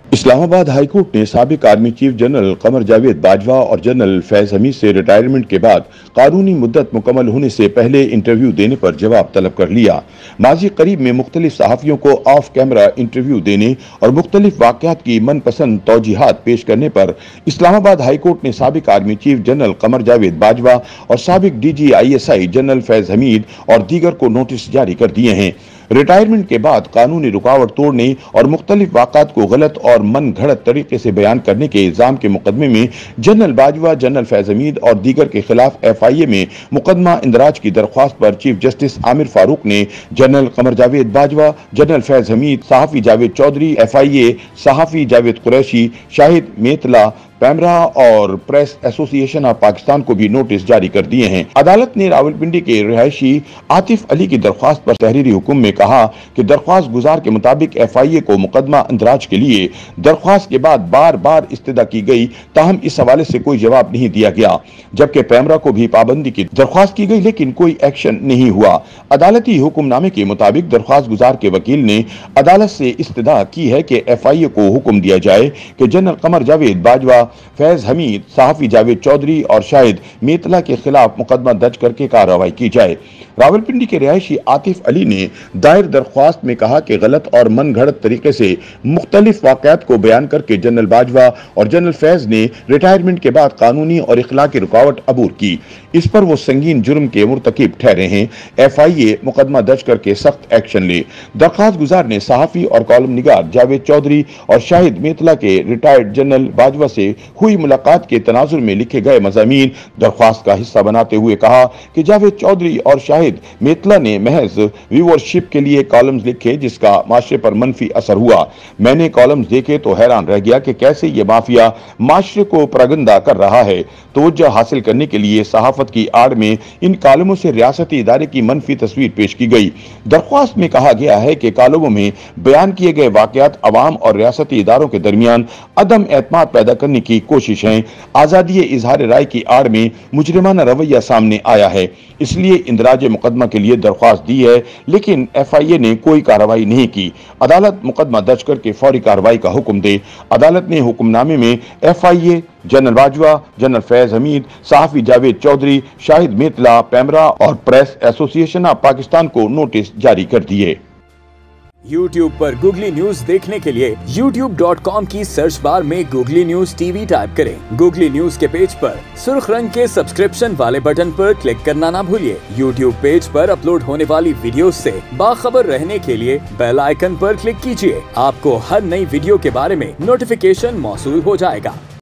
Islamabad high court ने साबिक army chief general Qamar Javed Bajwa और जनरल फैज हमीद से रिटायरमेंट के बाद कानूनी मुद्दत मुकम्मल होने से पहले इंटरव्यू देने पर जवाब तलब कर लिया। माजी करीब में मुख्तलिफ सहाफियों को ऑफ कैमरा इंटरव्यू देने और मुख्तलिफ वाकयात की मनपसंद तौजीहात पेश करने पर इस्लामाबाद हाईकोर्ट ने साबिक army chief general Qamar Javed Bajwa और साबिक DGISI जनरल फैज हमीद और दीगर को नोटिस जारी कर दिए हैं। रिटायरमेंट के बाद कानूनी रुकावट तोड़ने और मुख्तलिफ वाक़ात को गलत और मन घड़त तरीके से बयान करने के इल्जाम के मुकदमे में जनरल बाजवा, जनरल फैज हमीद और दीगर के खिलाफ FIA में मुकदमा इंदराज की दरख्वास्त पर चीफ जस्टिस आमिर फारूक ने जनरल कमर जावेद बाजवा, जनरल फैज हमीद, सहाफी जावेद चौधरी, FIA, सहाफी जावेद कुरैशी, शाहिद मेतला, पैमरा और प्रेस एसोसिएशन ऑफ पाकिस्तान को भी नोटिस जारी कर दिए हैं। अदालत ने रावलपिंडी के रिहायशी आतिफ अली की दरख्वास्त पर तहरीरी हुक्म में कहा कि दरख्वास्त गुजार के मुताबिक FIA को मुकदमा इंदराज के लिए दरख्वास्त के बाद बार बार इस्तदा की गई, ताहम इस हवाले से कोई जवाब नहीं दिया गया, जबकि पैमरा को भी पाबंदी की दरख्वास्त की गई लेकिन कोई एक्शन नहीं हुआ। अदालती हुक्मनामे के मुताबिक दरख्वास्त गुजार के वकील ने अदालत से इस्तदा की है कि FIA को हुक्म दिया जाए कि जनरल कमर जावेद बाजवा, फैज हमीद, सहाफी जावेद चौधरी और शाहिद मेतला के खिलाफ मुकदमा दर्ज करके कार्रवाई की जाए। रावलपिंडी के रिहायशी आतिफ अली ने दायर दरख्वास्त में कहा कि गलत और मन घड़त तरीके से मुख्तलिफ वाकयात को बयान करके जनरल बाजवा और जनरल फैज ने रिटायरमेंट के बाद कानूनी और इखलाकी रुकावट अबूर की। इस पर वो संगीन जुर्म के मुर्तकिब ठहरे हैं। FIA मुकदमा दर्ज करके सख्त एक्शन ले। दरख्वास्त गुजार ने सहाफी और कॉलम निगार जावेद चौधरी और शाहिद मेतला के रिटायर्ड जनरल बाजवा से हुई मुलाकात के तनाजुर में लिखे गए मज़ामीन दरख्वास्त का हिस्सा बनाते हुए कहा कि जावेद चौधरी और शाहिद मेतला ने महज व्यूअरशिप के लिए कॉलम्स लिखे जिसका माशरे पर मनफी असर हुआ। मैंने कॉलम्स देखे तो हैरान रह गया कि कैसे ये माफिया माशरे को परगंदा कर रहा है। तवज्जो हासिल करने के लिए सहाफत की आड़ में इन कॉलमों से रियासती इदारे की मनफी तस्वीर पेश की गई। दरख्वास्त में कहा गया है कि कॉलमों में बयान किए गए वाकयात अवाम और रियासती इदारों के दरमियान अदम एतमाद पैदा करने की कोशिश है। आजादी इजहार राय की आड़ में मुजरिमाना रवैया सामने आया है, इसलिए इंदराज मुकदमा के लिए दरख्वास्त दी है, लेकिन FIA ने कोई कार्रवाई नहीं की। अदालत मुकदमा दर्ज करके फौरी कार्रवाई का हुक्म दे। अदालत ने हुक्मनामे में FIA, general Bajwa, general Faiz Hameed, सहाफी जावेद चौधरी, शाहिद मेतला, पैमरा और प्रेस एसोसिएशन ऑफ पाकिस्तान को नोटिस जारी कर दिए। YouTube पर गूगली न्यूज देखने के लिए youtube.com की सर्च बार में गूगली न्यूज TV टाइप करें। गूगली न्यूज के पेज पर सुर्ख रंग के सब्सक्रिप्शन वाले बटन पर क्लिक करना ना भूलिए। YouTube पेज पर अपलोड होने वाली वीडियोस से बाखबर रहने के लिए बेल आइकन पर क्लिक कीजिए। आपको हर नई वीडियो के बारे में नोटिफिकेशन मौसूल हो जाएगा।